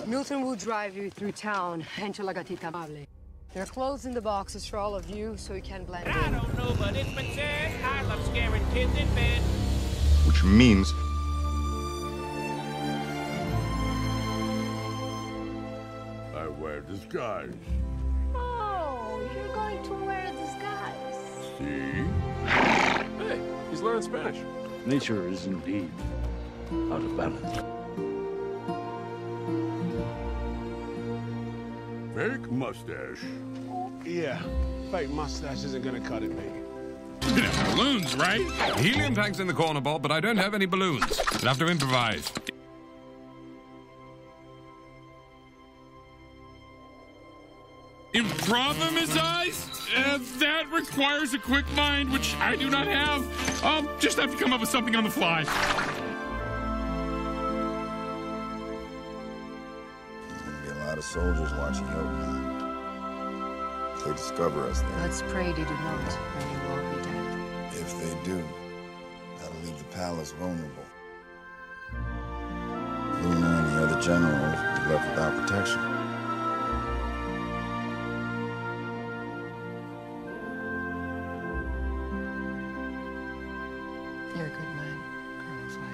Milton will drive you through town and to Gatita Amable. There are clothes in the boxes for all of you, so you can blend in. I don't know, but it's been said I love scaring kids in bed. Which means I wear disguise. Oh, you're going to wear a disguise. See? Hey, he's learning Spanish. Nature is indeed out of balance. Fake mustache. Yeah, fake mustache isn't gonna cut it, mate. Balloons, right? Helium tanks in the corner, Bob, but I don't have any balloons. You'll have to improvise. Improvise? That requires a quick mind, which I do not have. I'll just have to come up with something on the fly. There'll be a lot of soldiers watching over now. If they discover us there. Let's pray they do not, and you won't be dead. If they do, that'll leave the palace vulnerable. Luna and the other generals will be left without protection. You're a good man, Colonel Fly.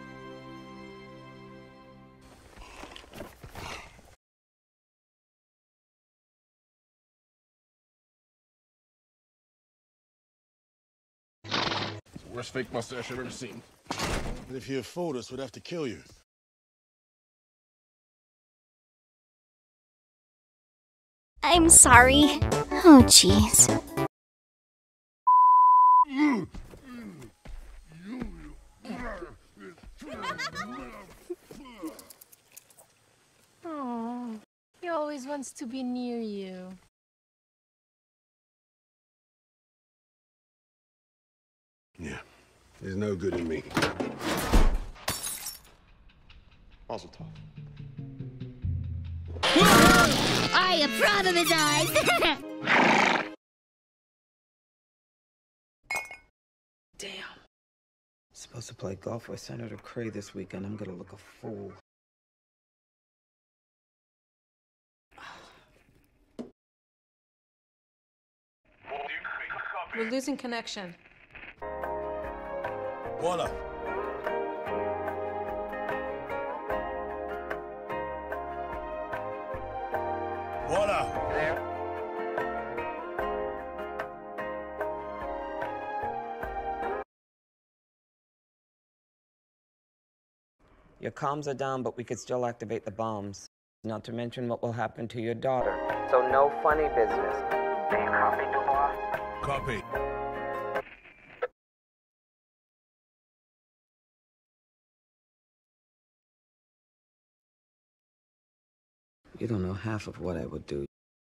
It's the worst fake mustache I've ever seen. And if you fooled us, we'd have to kill you. I'm sorry. Oh, jeez. Oh, he always wants to be near you. Yeah, there's no good in me. Also tough. I am proud of his eyes. Damn. Supposed to play golf with Senator Cray this weekend. I'm gonna look a fool. We're losing connection. Voila. Voila. Your comms are down, but we could still activate the bombs. Not to mention what will happen to your daughter. So no funny business. Do you copy, Dubois? Copy. You don't know half of what I would do.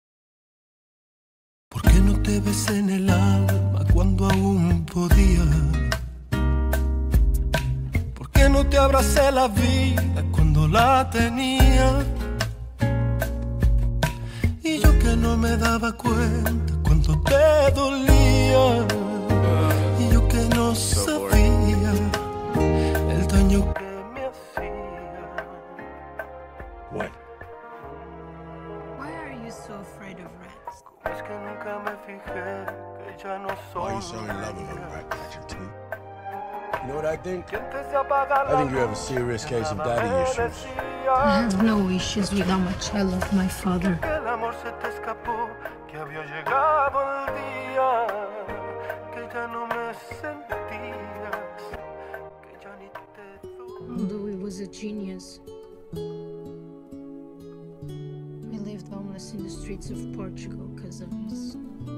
¿Por qué no te besé en el alma cuando aún podía? ¿Por qué no te abracé la vida cuando la tenía? Y yo que no me daba cuenta cuánto te dolía. Y yo que no sabía el daño que me hacía. What? Why are you so afraid of rats? Es que nunca me fijé que ya no soy. Why are you so in love with a rat catcher, T? You know what I think? I think you have a serious case of daddy issues. I have no issues with how much I love my father. El amor se te escapó, que había llegado el día, que ya no me sentías, que ya ni te Although he was a genius, we lived homeless in the streets of Portugal because of his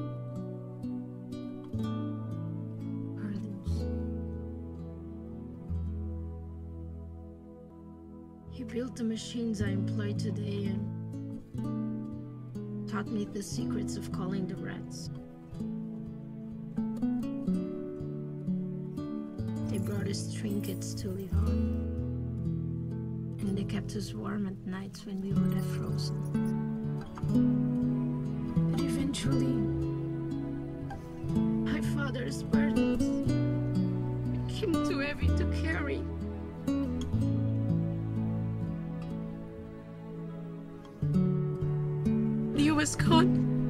burdens. He built the machines I employ today and taught me the secrets of calling the rats. They brought us trinkets to live on. And they kept us warm at nights when we would have frozen. But eventually, my father's burdens became too heavy to carry. was caught.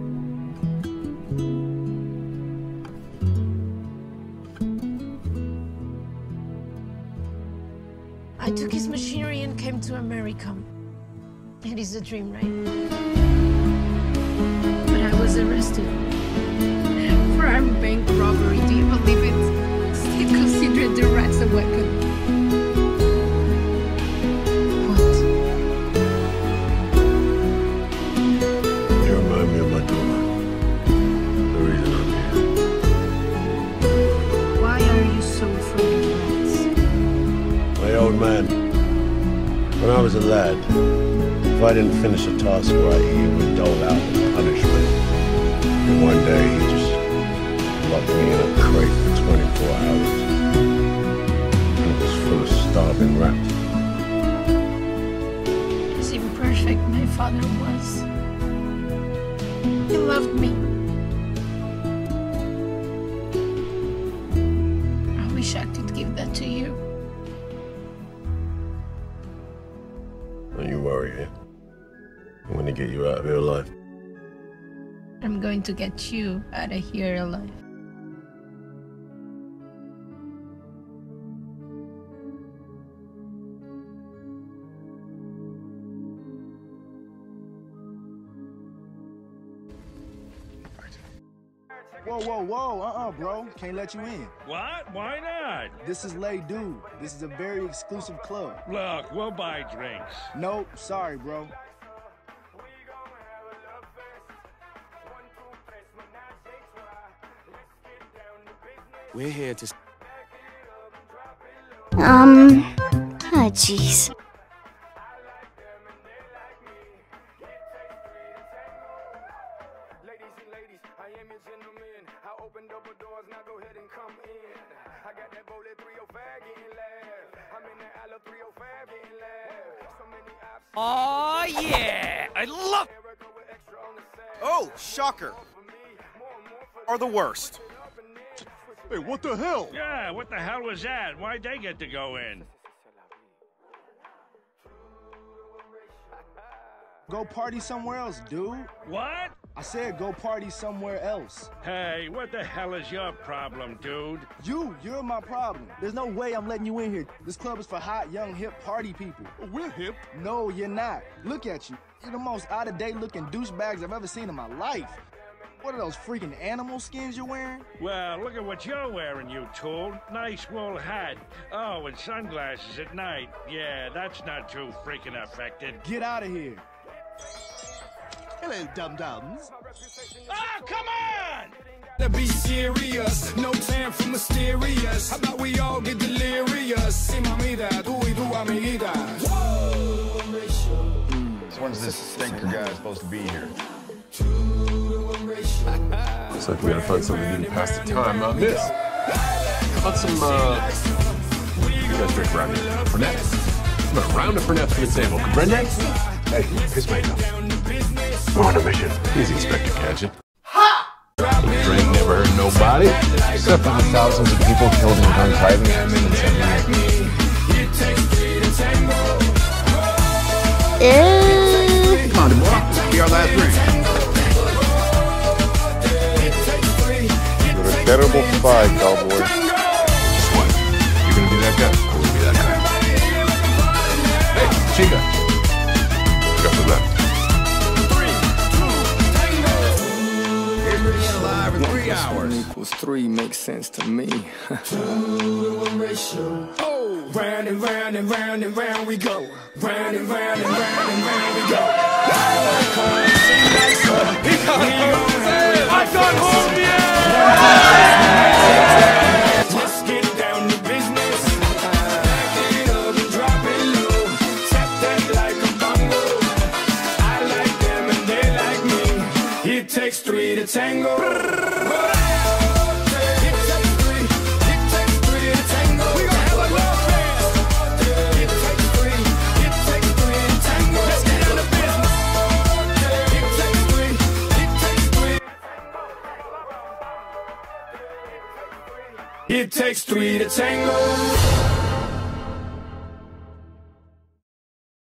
I took his machinery and came to America. It is a dream, right? But I was arrested for armed bank robbery. Do you believe it? State considered the rats a weapon. What? You remind me of my daughter. The reason I'm here. Why are you so afraid of rats? My old man. When I was a lad, if I didn't finish a task right, he would dole out punishment. And one day he just locked me in a crate for 24 hours. And it was full of starving rats. As imperfect my father was, he loved me. I wish I could give that to you. Don't you worry, eh? I'm gonna get you out of here alive. I'm going to get you out of here alive. Whoa, bro. Can't let you in. What? Why not? This is Lay Dude. This is a very exclusive club. Look, we'll buy drinks. Nope, sorry, bro. We're here to... Oh, jeez. Oh yeah! I love... Oh, shocker. Are the worst. Hey, what the hell? Yeah, what the hell was that? Why'd they get to go in? Go party somewhere else, dude. What? I said go party somewhere else. Hey, what the hell is your problem, dude? You're my problem. There's no way I'm letting you in here. This club is for hot, young, hip party people. We're hip. No, you're not. Look at you. You're the most out-of-date looking douchebags I've ever seen in my life. What are those freaking animal skins you're wearing? Well, look at what you're wearing, you tool. Nice wool hat. Oh, and sunglasses at night. Yeah, that's not too freaking affected. Get out of here. Hello, dum-dums. Oh, come on! To be serious, no time for mysterious. How about we all get delirious? Si mamita, tú y tu amiguita. So when's this stinker guy supposed to be here? Looks like we gotta find something to do to pass the time on this. How about some, you guys drink around here? Fernet? No, round of Fernet for the table. Fernet? Hey, piss makeup. We're on a mission. Easy, Inspector Gadget. Ha! Drink never hurt nobody. Except for the thousands of people killed in drunk driving accidents every year. Come on, boy. Be our last drink. You're a terrible spy, cowboy. Just what? You're gonna be that guy? I will be that guy. Hey, Chica. Got the left. 3, 2, tango. Alive in 3 hours. 1 = 3 makes sense to me. 2-to-1 ratio. Oh, round and round and round and round we go. Round and round and round and round we go. I got home, yeah! Let's get down to business. Back it up and drop it low. Tap that like a bongo. I like them and they like me. It takes 3 to tango. It takes 3 to tango. We gon' have a love fest. It takes 3 to tango. Let's get down to business. It takes 3. It takes 3 to tango.